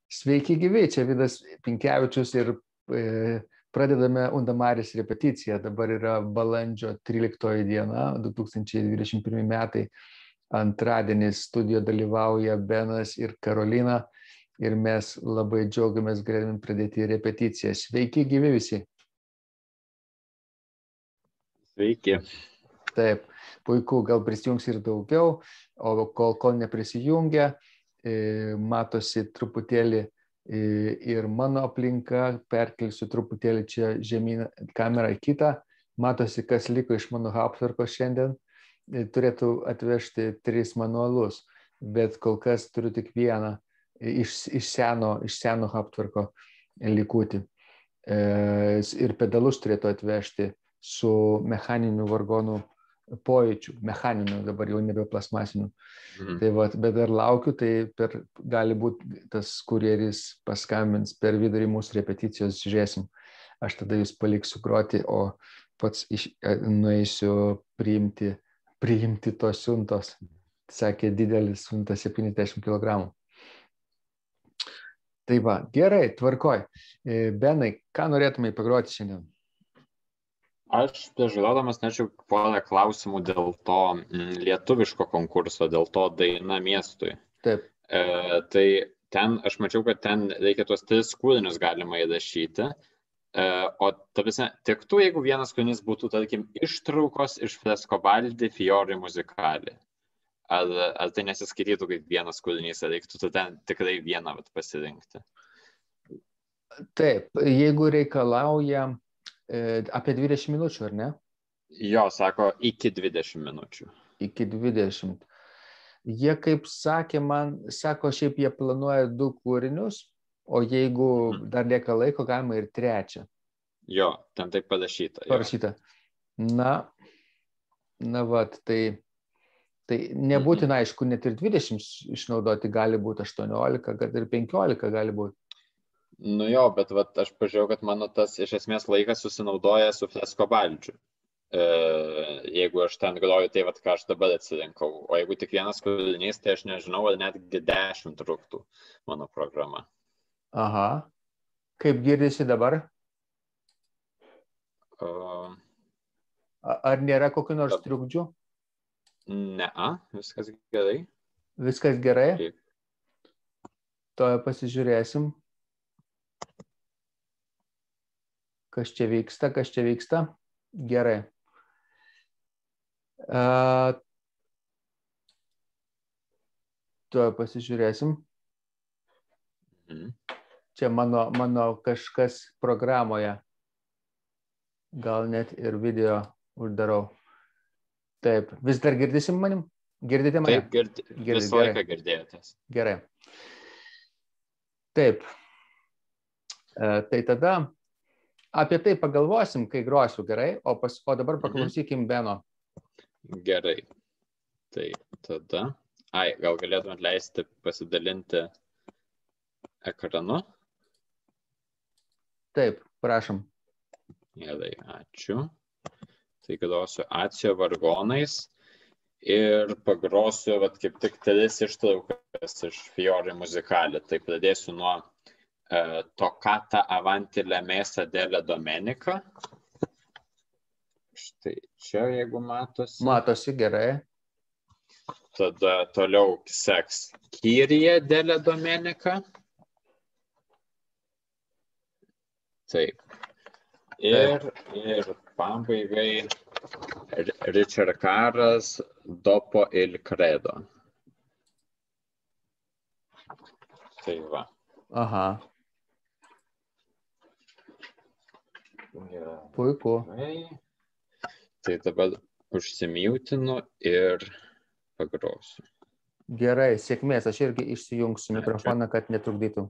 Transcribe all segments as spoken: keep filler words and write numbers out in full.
Sveiki gyvi, čia Vidas Pinkevičius ir e, pradedame Unda Maris repeticiją. Dabar yra balandžio tryliktoji diena, du tūkstančiai dvidešimt pirmi metai, antradienis. Studijoje dalyvauja Benas ir Karolina ir mes labai džiaugiamės galėdami pradėti repeticiją. Sveiki gyvi visi. Sveiki. Taip, puiku, gal prisijungs ir daugiau, o kol, kol neprisijungia, matosi truputėlį ir mano aplinka, perkelsiu truputėlį čia žemyn kamerą į kitą, matosi, kas liko iš mano Hauptwerko šiandien, turėtų atvežti tris manualus, bet kol kas turiu tik vieną iš, iš, seno, iš seno Hauptwerko likutį. Ir pedalus turėtų atvežti su mechaniniu vargonų pojūčių, mechaninių, dabar jau nebe plasmasinių. Mhm. Tai va, bet dar laukiu, tai per, gali būti tas kurjeris paskambins per vidurį mūsų repeticijos, žiūrėsim. Aš tada jūs paliksiu groti, o pats iš, nueisiu priimti, priimti tos siuntos. Sakė, didelis siuntas septyniasdešimt kilogramų. Tai va, gerai, tvarkoj. Benai, ką norėtumai pagroti šiandien? Aš prieš žinodamas nečiau porą klausimų dėl to lietuviško konkurso, dėl to daina miestui. Taip. E, tai ten, aš mačiau, kad ten reikia tuos tris kūrinius galima įrašyti. E, o ta visą, tiktų, jeigu vienas kūrinys būtų, tarkim, ištraukos iš Frescobaldi Fiori Musicali. Ar, ar tai nesiskaitytų kaip vienas kūrinys, ar reiktų ten tikrai vieną vat, pasirinkti? Taip, jeigu reikalauja apie dvidešimt minučių, ar ne? Jo, sako, iki dvidešimt minučių. Iki dvidešimt. Jie, kaip sakė man, sako, šiaip jie planuoja du kūrinius, o jeigu hmm. dar lieka laiko, galima ir trečią. Jo, ten taip parašyta. Parašyta. Na, na vat, tai, tai nebūtina, hmm. aišku, net ir dvidešimt išnaudoti, gali būti aštuoniolika, kad ir penkiolika gali būti. Nu jo, bet vat, aš pažiūrėjau, kad mano tas iš esmės laikas susinaudoja su Frescobaldžiu. E, jeigu aš ten groju, tai vat, ką aš dabar atsirinkau. O jeigu tik vienas kūrinys, tai aš nežinau, ar netgi dešimt truktų mano programa. Aha. Kaip girdisi dabar? Uh, ar nėra kokių nors trukdžių? Ne, viskas gerai. Viskas gerai? Taip. To pasižiūrėsim. Kas čia vyksta, kas čia vyksta. Gerai. Uh, to pasižiūrėsim. Mhm. Čia mano, mano kažkas programoje. Gal net ir video uždarau. Taip. Vis dar girdysim manim? Girdite mane? Taip, girdi. Girdi, visą laiką girdėjotės. Gerai. Taip. Uh, tai tada apie tai pagalvosim, kai grosiu, gerai, o, pas, o dabar paklausykim Beno. Gerai. Tai tada, ai, gal galėtumėt leisti pasidalinti ekranu? Taip, prašom. Gerai, ačiū. Tai grosiu Acijo vargonais ir pagrosiu, vat, kaip tik tris ištraukas iš Fiori Musicali. Tai pradėsiu nuo Toccata avanti la messa della domenica. Štai čia, jeigu matosi. Matosi, gerai. Tada toliau seks Kyrie della domenica. Taip. Ir, ir pabaigai Ricercaras dopo il credo. Tai va. Aha. Puiku. Tai dabar užsimiutinu ir pagrosiu. Gerai, sėkmės. Aš irgi išsijungsiu mikrofoną, kad netrukdytų.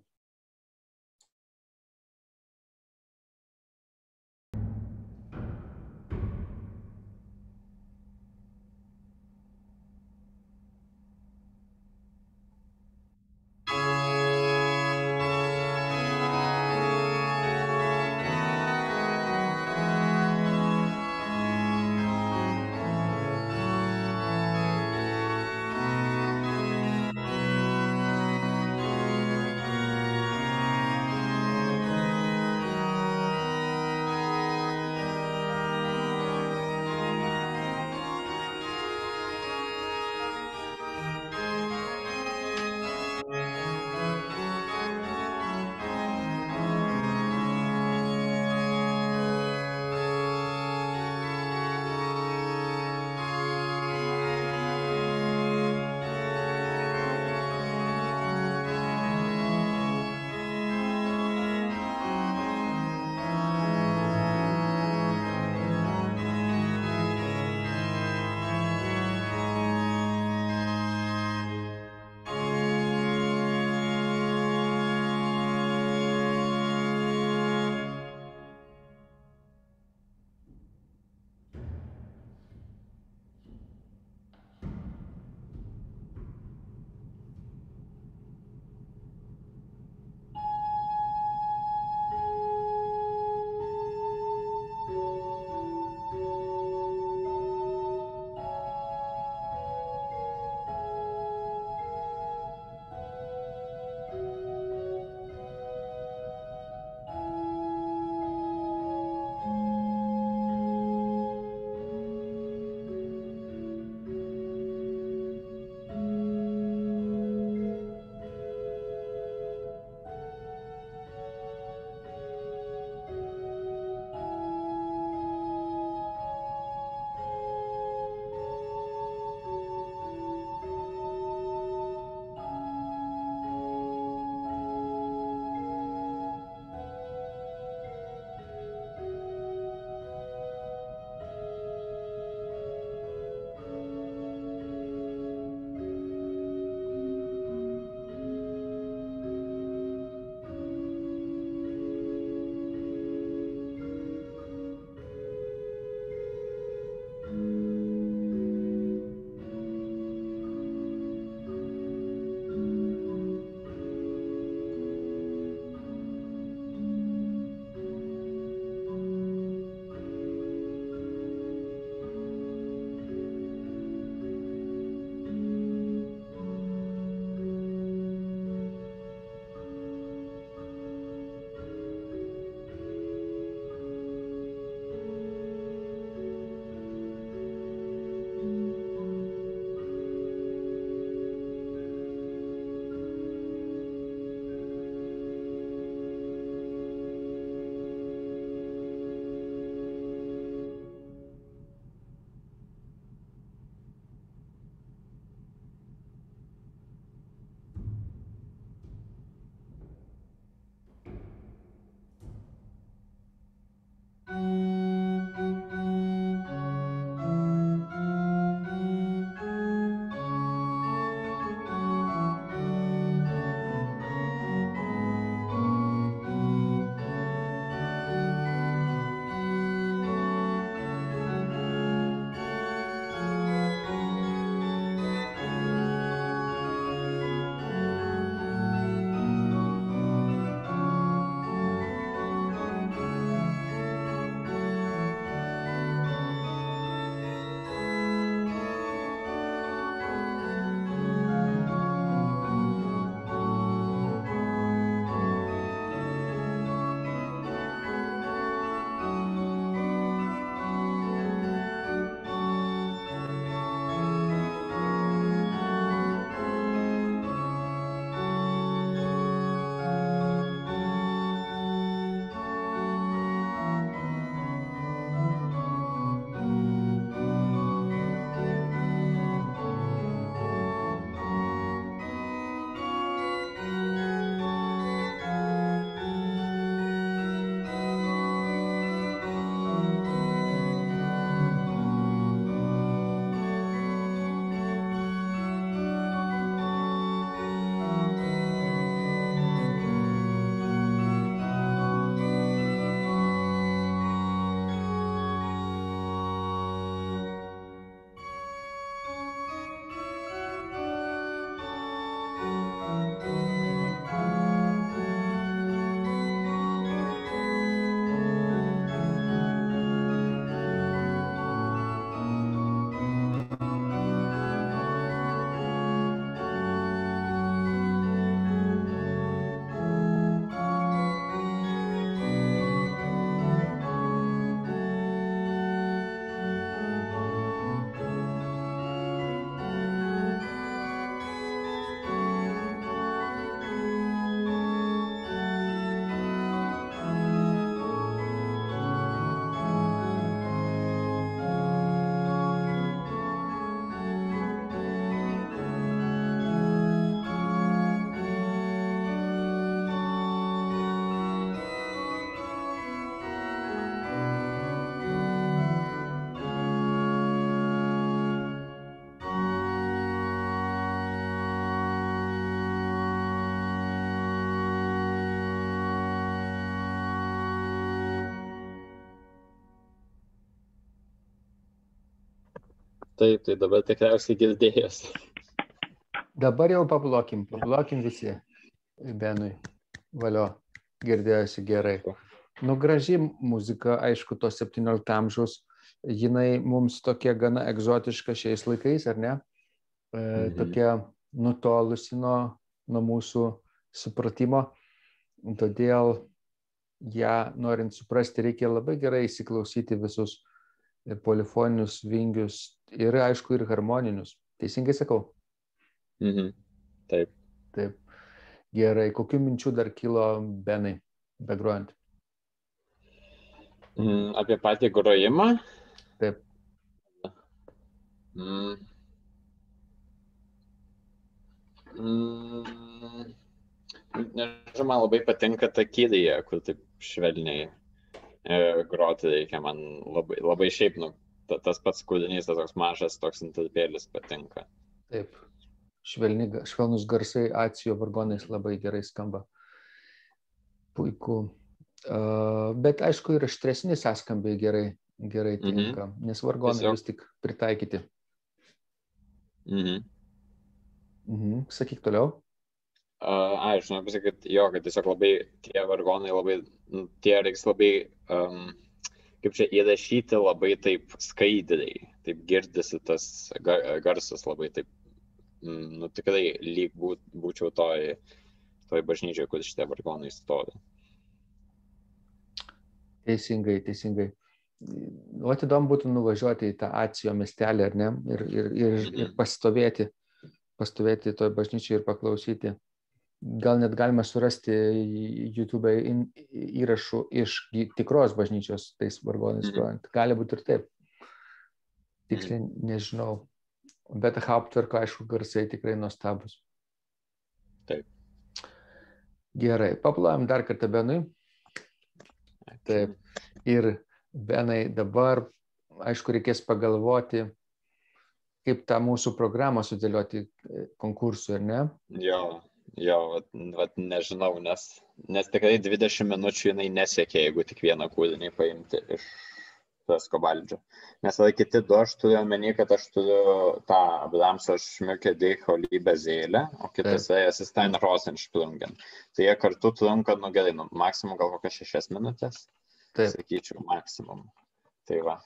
Taip, tai dabar tikriausiai girdėjęs. Dabar jau paplokim, paplokim visi. Benui, valio, girdėjosi gerai. Nu, graži muzika, aišku, to septyniolikto amžiaus, jinai mums tokia gana egzotiška šiais laikais, ar ne? E, Mhm. tokia nutolusi nuo, nuo mūsų supratimo. Todėl ją, norint suprasti, reikia labai gerai įsiklausyti visus polifoninius vingius ir, aišku, ir harmoninius. Teisingai sakau? Mhm. Taip. Taip. Gerai. Kokių minčių dar kilo, Benai, begrojant? Mm, apie patį grojimą? Taip. Mm. Mm. Nežinau, man labai patinka ta kydija, kur taip švelniai e, groti reikia. Man labai, labai šiaip, nu, ta, tas pats kūrinys, tas toks mažas, toks intarpėlis patinka. Taip. Švelni, švelnus garsai acijo vargonais labai gerai skamba. Puiku. Uh, bet aišku, ir aštresni sąskambiai gerai, gerai tinka, mhm. nes vargonai Tiesiog... vis tik pritaikyti. Mhm. Mhm. Sakyk toliau. Uh, ai, aš noriu pasakyti, jo, kad tiesiog labai tie vargonai labai, nu, tie reiks labai, um, kaip čia įrašyti labai taip skaidriai, taip girdisi tas garsas labai taip, nu tikrai lyg būt, būčiau toj, toj bažnyčioje, kur šitie vargonai stovi. Teisingai, teisingai. O įdomu būtų nuvažiuoti į tą Acijo miestelį, ar ne, ir, ir, ir, mhm. ir pastovėti, pastovėti toj bažnyčiai ir paklausyti. Gal net galima surasti YouTube įrašų iš tikros bažnyčios tais vargonais grojant. Mhm. Gali būti ir taip. Tiksliai mhm. nežinau. Bet Hauptwerko, aišku, garsai tikrai nuostabus. Taip. Gerai, paplojam dar kartą Benui. Taip. Ir Benai, dabar, aišku, reikės pagalvoti, kaip tą mūsų programą sudėlioti konkursui, ar ne? Jo, jo, vat, vat nežinau, nes, nes tikrai dvidešimt minučių jinai nesiekia, jeigu tik vieną kūrinį paimti iš Freskobaldžio. Nes tada kiti du, aš turiu omeny, kad aš turiu tą Brahmso Schmücke dich o liebe Seele, o kitas Es ist ein Rosensprungen. Tai jie kartu trunka, nu gerai, nu, maksimum gal kokias šešias minutės. Taip. Sakyčiau, maksimum. Tai va.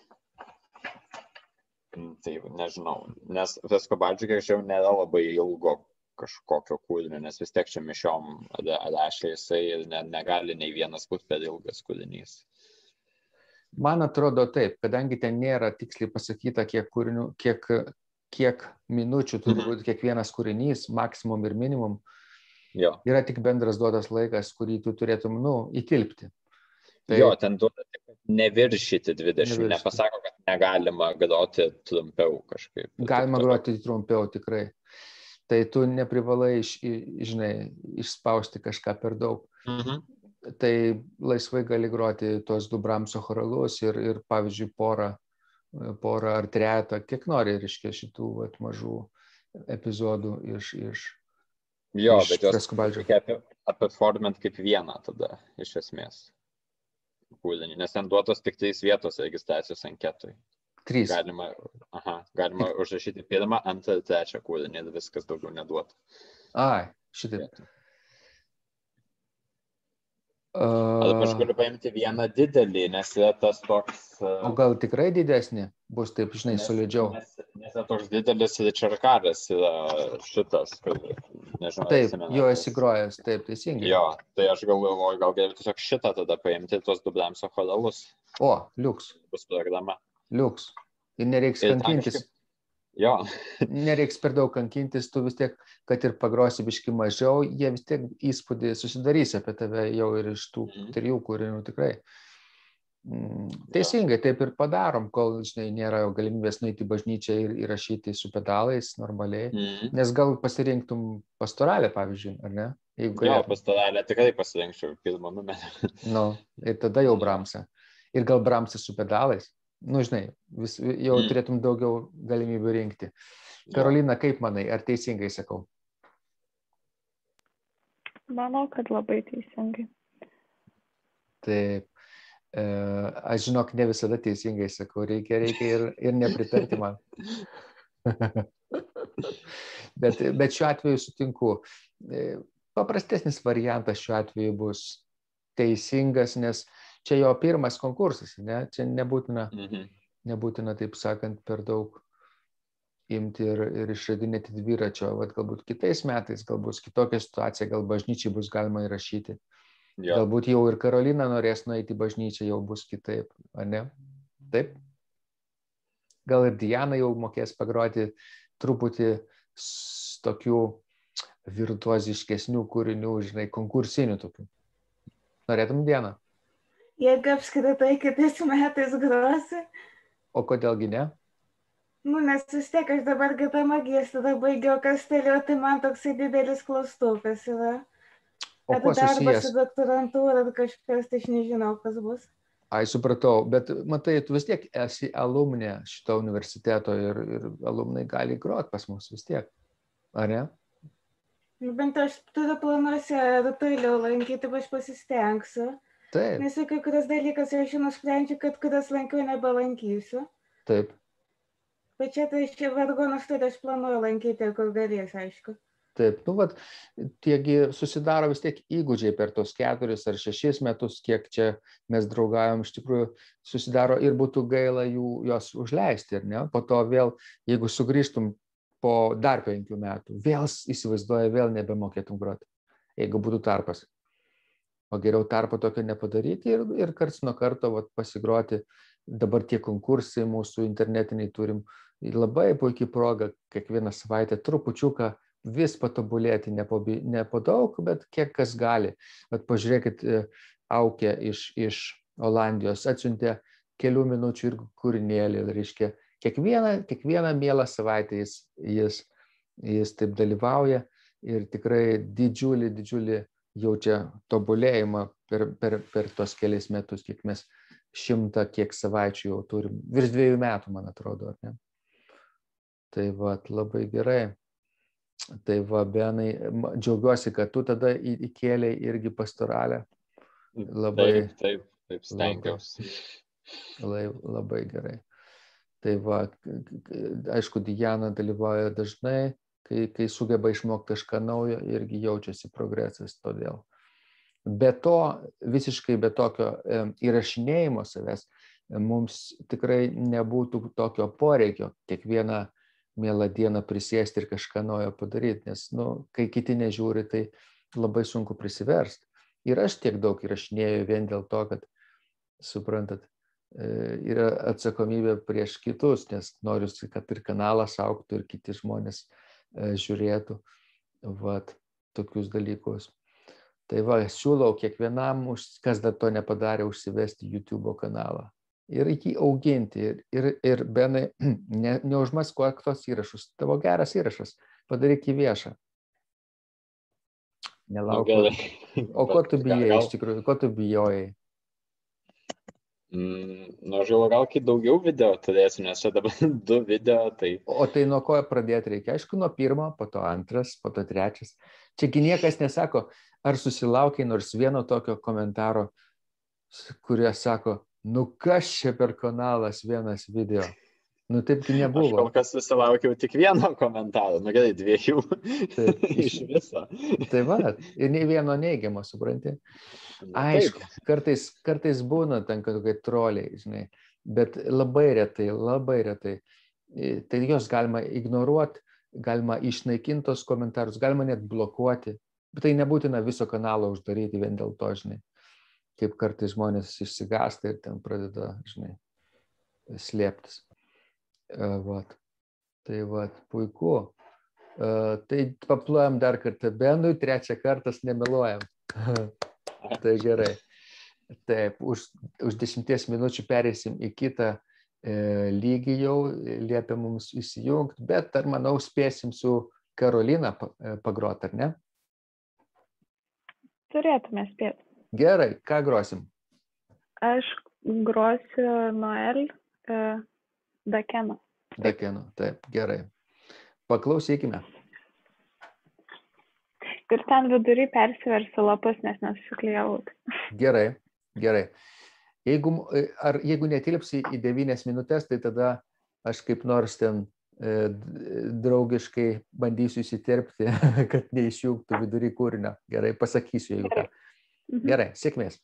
Tai nežinau, nes Freskobaldžio, kiek žiau, nėra labai ilgo kažkokio kūrinio, nes vis tiek čia mišiom rašė jisai ir ne, negali nei vienas būti per ilgas kūrinys. Man atrodo taip, kadangi ten nėra tiksliai pasakyta, kiek kūrinių, kiek, kiek minučių turi būti kiekvienas kūrinys, maksimum ir minimum, jo. Yra tik bendras duotas laikas, kurį tu turėtum, nu, įtilpti. Tai... Jo, ten duoda tik neviršyti dvidešimt, neviršyti. Nepasako, kad negalima groti trumpiau kažkaip. Galima groti trumpiau, tikrai. Tai tu neprivalai, iš, žinai, išspausti kažką per daug. Mhm. Tai laisvai gali groti tuos du Brahmso choralus ir, ir pavyzdžiui, porą, porą ar trejetą, kiek nori, reiškia, šitų vat, mažų epizodų iš, iš, jo, iš Freskobaldžio. Bet jos apiformint kaip vieną tada, iš esmės. Kūrinį, nes ten duotos tik trys vietos registracijos anketui. Trys. Galima, aha, galima užrašyti pirmą, antrą ir trečią kūrinį ir viskas daugiau neduota. Ai, šitaip. Arba aš galiu paimti vieną didelį, nes yra tas toks... O gal tikrai didesnį bus taip, žinai, nes, solidžiau? Nes, nes yra toks didelis Richarkaras, yra šitas, kad, nežinau, taip, atsimenu. jo esi grojęs, taip, teisingai. Jo, tai aš galvoju, gal galiu tiesiog šitą tada paimti, tuos du Brahmso choralus. O, liuks. Bus programa. Liuks. Ir nereiks ir kankintis. Kažkaip... Jo. Nereiks per daug kankintis, tu vis tiek, kad ir pagrosi biškį mažiau, jie vis tiek įspūdį susidarys apie tave jau ir iš tų mm. trijų kūrinių tikrai. Teisingai, ja. Taip ir padarom, kol, žinai, nėra galimybės nueiti į bažnyčią ir įrašyti su pedalais normaliai, mm. nes gal pasirinktum pastoralę, pavyzdžiui, ar ne? Jeigu jo, pastoralę tikrai pasirinkčiau pirmą numerį. Nu, ir tada jau Brahmsą. Ir gal Brahmsą su pedalais. Nu, žinai, vis, jau mm. turėtum daugiau galimybių rinkti. Karolina, kaip manai, ar teisingai sakau? Manau, kad labai teisingai. Taip. Aš žinok, ne visada teisingai sakau, reikia, reikia ir, ir nepritarti man. bet, bet šiuo atveju sutinku. Paprastesnis variantas šiuo atveju bus teisingas, nes čia jo pirmas konkursas, ne? Čia nebūtina, mhm. nebūtina, taip sakant, per daug imti ir, ir išradinėti dviračio. Vat galbūt kitais metais, gal bus kitokia situacija, gal bažnyčiai bus galima įrašyti. Ja. Galbūt jau ir Karolina norės nueiti į bažnyčią, jau bus kitaip, ar ne? Taip? Gal ir Diana jau mokės pagroti truputį tokių virtuoziškesnių kūrinių, žinai, konkursinių tokių. Norėtum, Diana? Jeigu apskritai kitais metais grosi. O kodėlgi ne? Nu, nes vis tiek aš dabar kitą magistrą baigiau Kastelio, tai man toksai didelis klaustukas yra. O kuo susijęs? Darbas su doktorantūra ar kažkas, tai aš nežinau, kas bus. Ai, supratau, bet matai, tu vis tiek esi alumnė šito universiteto ir, ir alumnai gali groti pas mus vis tiek, ar ne? Bent aš turiu planuose ir toliau lankyti, aš pasistengsiu. Taip. Nes kai kurias dalykas aš nusprendžiu, kad kurias lankiau nebelankysiu. Taip. Bet čia tai šie vargonus turi aš planuoju lankyti, kur galės, aišku. Taip, nu vat, tiegi susidaro vis tiek įgūdžiai per tos keturis ar šešis metus, kiek čia mes draugavom, iš tikrųjų susidaro ir būtų gaila jų, jos užleisti, ar ne? Po to vėl, jeigu sugrįžtum po dar penkių metų, vėl įsivaizduoja, vėl nebemokėtum groti, jeigu būtų tarpas. O geriau tarpo tokio nepadaryti ir, ir karts nuo karto vat, pasigroti. Dabar tie konkursai mūsų internetiniai turim. Labai puikiai proga kiekvieną savaitę trupučiuką vis patobulėti, ne po, ne po daug, bet kiek kas gali. Bet pažiūrėkit, Aukė iš, iš Olandijos atsiuntė kelių minučių ir kūrinėlį, reiškia, kiekvieną, kiekvieną mielą savaitę jis, jis, jis taip dalyvauja ir tikrai didžiulį, didžiulį jaučia tobulėjimą per, per, per tos keliais metus, kiek mes šimtą, kiek savaičių jau turim, virš dviejų metų, man atrodo, ar ne? Tai va, labai gerai. Tai va, Benai, džiaugiuosi, kad tu tada įkėlei irgi pastoralę. Labai, taip, taip, taip stengiausi. Labai, labai gerai. Tai va, aišku, Diana dalyvauja dažnai, kai, kai sugeba išmokti kažką naujo, irgi jaučiasi progresas todėl. Be to, visiškai be tokio e, įrašinėjimo savęs, mums tikrai nebūtų tokio poreikio kiekvieną mielą dieną prisėsti ir kažką naujo padaryti, nes, nu, kai kiti nežiūri, tai labai sunku prisiversti. Ir aš tiek daug įrašinėjau vien dėl to, kad, suprantat, yra atsakomybė prieš kitus, nes noriu, kad ir kanalas augtų ir kiti žmonės žiūrėtų, vat, tokius dalykus. Tai va, siūlau kiekvienam, kas dar to nepadarė, užsivesti YouTube kanalą. Ir jį auginti. Ir, ir, ir Benai, ne, neužmaskuok tos įrašus. Tavo geras įrašas. Padaryk jį viešą. Nelauk. O ko tu bijai iš tikrųjų? Ko tu bijojai? Mm, nu, aš galvoju, gal kai daugiau video turėsiu, nes čia dabar du video, tai... O tai nuo ko pradėti reikia? Aišku, nuo pirmo, po to antras, po to trečias. Čiagi niekas nesako, ar susilaukiai nors vieno tokio komentaro, kurie sako, nu kas čia per kanalas vienas video? Nu taipgi nebuvo. Aš kol kas susilaukiau tik vieno komentaro, nu gerai, dviejų taip, iš viso. Tai va, ir nei vieno neigiamo, supranti? Aišku, kartais, kartais būna ten kokie troliai, žinai, bet labai retai, labai retai. Tai jos galima ignoruoti, galima išnaikinti tos komentarus, galima net blokuoti, bet tai nebūtina viso kanalo uždaryti vien dėl to, žinai. Kaip kartais žmonės išsigąsta ir ten pradeda, žinai, slėptis. Vat. Tai vat, puiku. Tai paplojam dar kartą Benui, trečią kartą nemeluojam. Tai gerai. Taip, už, už dešimties minučių pereisim į kitą e, lygį jau, liepia mums įsijungti, bet ar manau spėsim su Karolina pagroti, ar ne? Turėtume spėti. Gerai, ką grosim? Aš grosiu Noel e, Dakeno. Dakeno, taip, gerai. Paklausykime. Ir ten vidury persiversiu lapus, nes nesusiklijavau. Gerai, gerai. Jeigu, ar, jeigu netilpsi į devynias minutės, tai tada aš kaip nors ten e, draugiškai bandysiu įsiterpti, kad neišjungtų vidury kūrinio. Gerai, pasakysiu, jeigu ką. Gerai, sėkmės.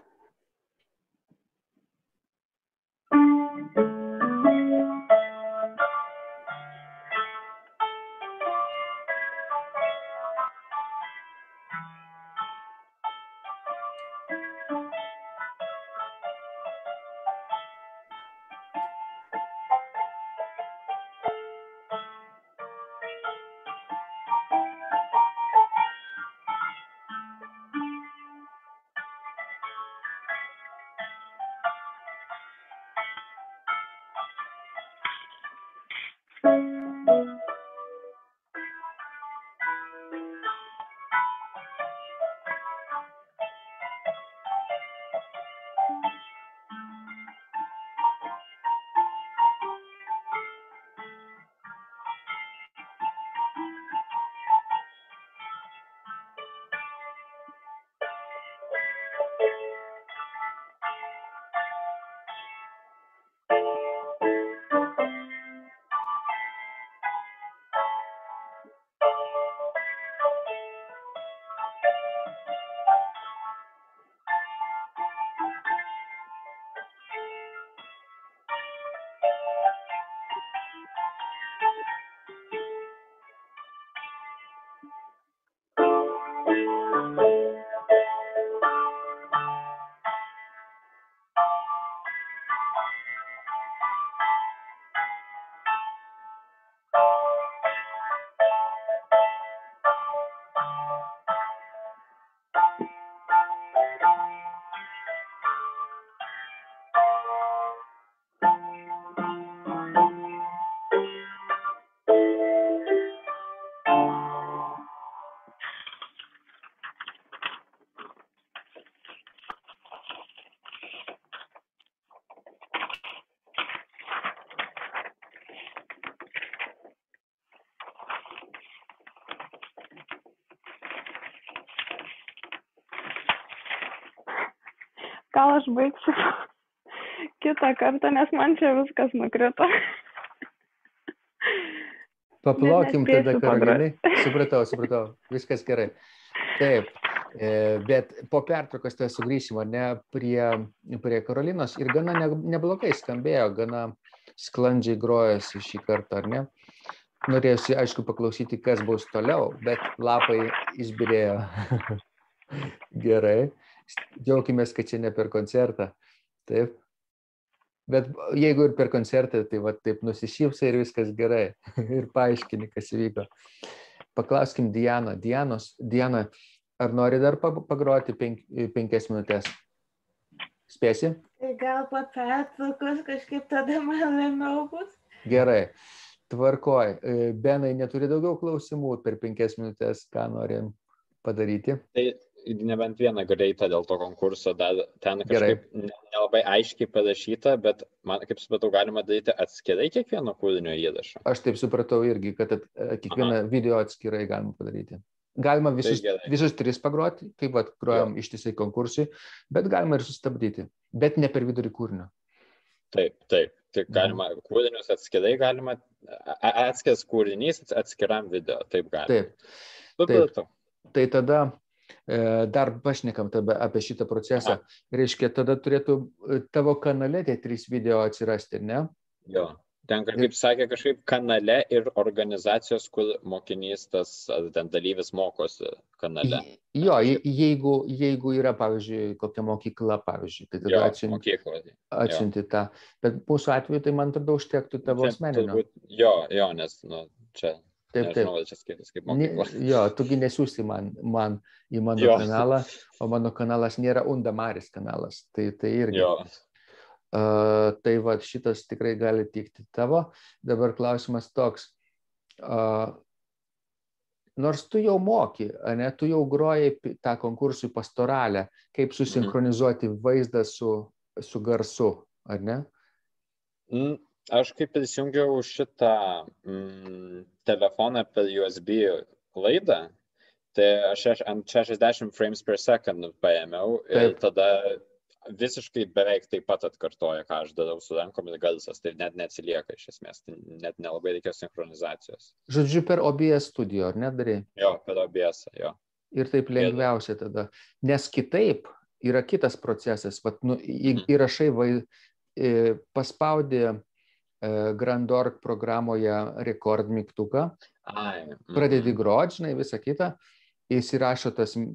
Gal aš baigsiu kitą kartą, nes man čia viskas nukrito. Paplokim tada, Karolinai. Supratau, supratau. Viskas gerai. Taip, bet po pertraukos tai sugrįšim, ne, prie, prie Karolinos ir gana ne, neblogai skambėjo, gana sklandžiai grojasi šį kartą, ar ne? Norėjusi, aišku, paklausyti, kas bus toliau, bet lapai išbyrėjo. Gerai. Džiaukimės, kad čia ne per koncertą. Taip. Bet jeigu ir per koncertą, tai va taip nusišypsai ir viskas gerai. Ir paaiškini, kas įvyko. Paklauskim Dianą. Dianos, Diana, ar nori dar pagroti penk, penkias minutės? Spėsi? Gal po pertraukos kažkaip tada man lemiau bus? Gerai. Tvarkoj. Benai, neturi daugiau klausimų per penkias minutės, ką norim padaryti? Tai nebent vieną greitą dėl to konkurso, dar ten kažkaip nelabai aiškiai parašyta, bet man, kaip supratau, galima daryti atskirai kiekvieno kūrinio įrašą. Aš taip supratau irgi, kad at, kiekvieną Aha. video atskirai galima padaryti. Galima visus, tai visus tris pagroti, kaip vat, grojam jo. Ištisai konkursui, bet galima ir sustabdyti, bet ne per vidurį kūrinio. Taip, taip. Tai galima, mhm. kūrinius atskirai galima, atskiras kūrinys atskiram video, taip galima. Taip, taip. Tai tada dar pašnekam apie šitą procesą. Aha. Reiškia, tada turėtų tavo kanale tie trys video atsirasti, ne? Jo, ten kaip sakė kažkaip kanale ir organizacijos, kur mokinys tas, ten dalyvis mokosi kanale. Jo, jeigu, jeigu yra, pavyzdžiui, kokia mokykla, pavyzdžiui, tai tada jo, atsinti, atsinti tą. Bet mūsų atveju tai man tada užtektų tavo asmeninio. Jo, jo, nes nu, čia... Taip, taip. Nežinau, čia skaitis kaip mokykla. Jo, tugi nesiųsti man, man į mano jo. kanalą, o mano kanalas nėra Unda Maris kanalas. Tai, tai irgi. Jo. Uh, tai va, šitas tikrai gali tikti tavo. Dabar klausimas toks. Uh, nors tu jau moki, ne, tu jau grojai tą konkursų pastoralę, kaip susinchronizuoti mhm. vaizdą su, su garsu, ar ne? Mm. Aš kaip prisijungiau šitą mm, telefoną per U S B laidą, tai aš ant šešiasdešimt frames per second paėmiau ir tada visiškai beveik taip pat atkartoja, ką aš darau su rankomis garsas, tai net neatsilieka iš esmės, tai net nelabai reikia sinchronizacijos. Žodžiu, per O B S studio, ar ne darai? Jo, per O B S, jo. Ir taip lengviausia tada. Nes kitaip yra kitas procesas. Vat, nu, į, Mhm. įrašai vai, e, paspaudė e, Grandorg programoje rekord mygtuką, Ai, mhm. pradedi grot, žinai, visą kitą, įsirašo tas e,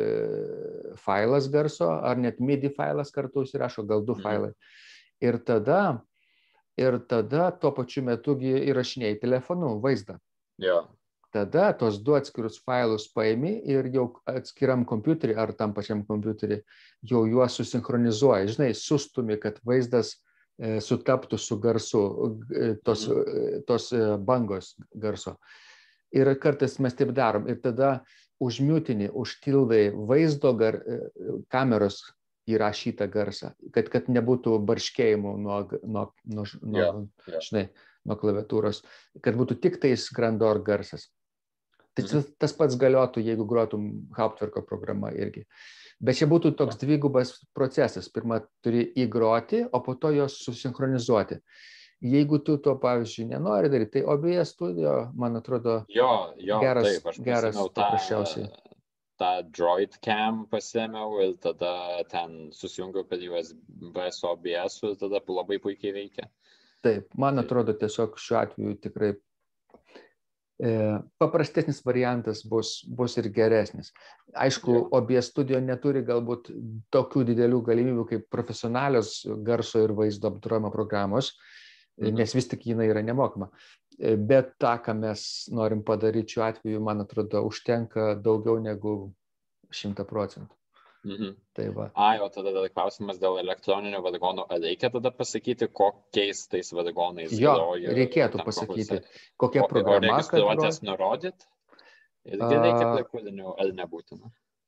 failas garso, ar net MIDI failas kartu įsirašo, gal du Mhm. failai. Ir tada, ir tada tuo pačiu metu įrašinėjai telefonu vaizdą. Jo. Tada tos du atskirus failus paimi ir jau atskiram kompiuterį ar tam pačiam kompiuterį jau juos susinchronizuoja. Žinai, sustumi, kad vaizdas e, sutaptų su garsu, e, tos, Mhm. e, tos e, bangos garso. Ir kartais mes taip darom. Ir tada užmiutini, užtildai vaizdo gar, kameros įrašytą garsą, kad, kad nebūtų barškėjimų nuo, nuo, nuo, nuo, Jo, jo. žinai, nuo klaviatūros, kad būtų tik tais Grandorg garsas. Tai Mhm. tas pats galiotų, jeigu grotum Hauptwerko programą irgi. Bet čia būtų toks dvigubas procesas. Pirma, turi įgroti, o po to jos susinchronizuoti. Jeigu tu to, pavyzdžiui, nenori daryti, tai O B S studio, man atrodo, Jo, jo, geras, taip, aš geras pasėmiau tą, paprasčiausiai. tą Droid Cam pasėmiau ir tada ten susijungiau per U S B su O B S ir tada labai puikiai veikia. Taip, man Taip. atrodo, tiesiog šiuo atveju tikrai e, paprastesnis variantas bus, bus ir geresnis. Aišku, Jo. O B S studio neturi galbūt tokių didelių galimybių kaip profesionalios garso ir vaizdo apdorojimo programos, Mhm. nes vis tik jinai yra nemokama. Bet tą, ką mes norim padaryti šiuo atveju, man atrodo, užtenka daugiau negu šimtą procentų. Mhm. Tai va. Ai, o tada dar klausimas dėl elektroninių vargonų. Ar reikia tada pasakyti, kokiais tais vargonais Jo, groju reikėtų tam pasakyti, konkurse? kokia O, o programa, kad registruotės groji. nurodyt? Irgi A- reikia prie kūrinių, ar nebūtina?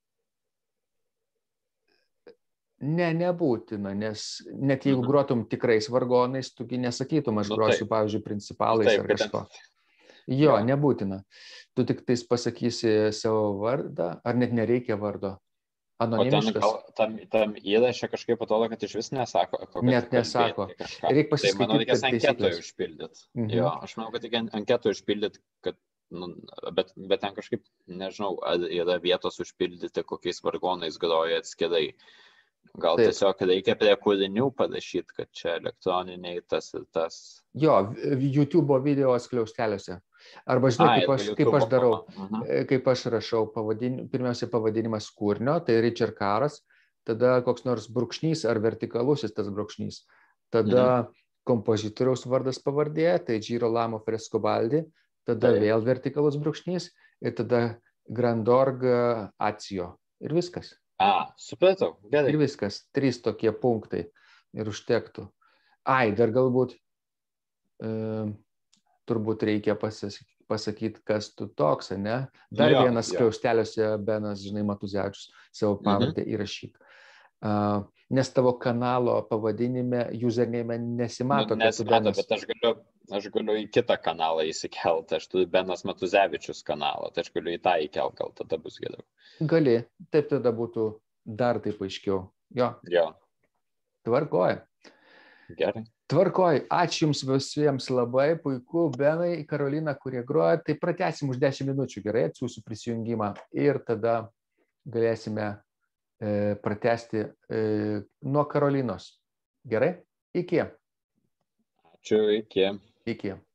Ne, nebūtina, nes net jeigu Mhm. grotum tikrais vargonais, tugi nesakytum, aš Nu, grosiu, taip. pavyzdžiui, principalais Taip, ar kad ten- kažko. Jo, Jo. nebūtina. Tu tik tais pasakysi savo vardą, ar net nereikia vardo. O ten Anonimiškas. gal tam, tam įraše kažkaip atrodo, kad iš vis nesako, kokią Net tu kalbėti nesako. kažką. Reik Tai manau, pasiskaityt reikės per anketą taisykles. užpildyti. Mhm. Jo, aš manau, kad reikia anketą užpildyti, kad, nu, bet, bet ten kažkaip, nežinau, ar yra vietos užpildyti, kokiais vargonais groja atskirai. Gal Taip. tiesiog reikia prie kūrinių parašyti, kad čia elektroniniai tas ir tas. Jo, YouTube video skliausteliuose. Arba žinai, Ai, kaip aš, arba kaip aš YouTube'o darau, pana. Mhm. e, kaip aš rašau, pavadin, pirmiausia pavadinimas kūrinio, tai Richard Caras, tada koks nors brūkšnys ar vertikalusis tas brūkšnys, tada kompozitoriaus vardas pavardė, tai Girolamo Frescobaldi, tada Taip. vėl vertikalus brūkšnys ir tada Grandorg Acijo. Ir viskas. A, supratau, gerai. Ir viskas. Trys tokie punktai. Ir užtektų. Ai, dar galbūt e, turbūt reikia pasakyti, kas tu toks, ne? Dar Jo, vienas jo. skliausteliuose Benas, žinai, Matuzevičius savo pavardę Mhm. įrašyk. Uh, nes tavo kanalo pavadinime, username nesimato, Nu, kad tu nesimato, Benas. bet aš galiu, aš galiu į kitą kanalą įsikelti. Aš turiu Benas Matuzevičius kanalą, tai aš galiu į tą įkelti, gal tada bus geriau. Gali, taip tada būtų dar taip aiškiau. Jo, Jo, tvarkoja. gerai. Tvarkoj, ačiū Jums visiems labai, puiku, Benai, Karolina, kurie groja, tai pratęsim už dešimt minučių, gerai, atsiųsiu prisijungimą ir tada galėsime e, pratęsti e, nuo Karolinos. Gerai? Iki. Ačiū, iki. Iki.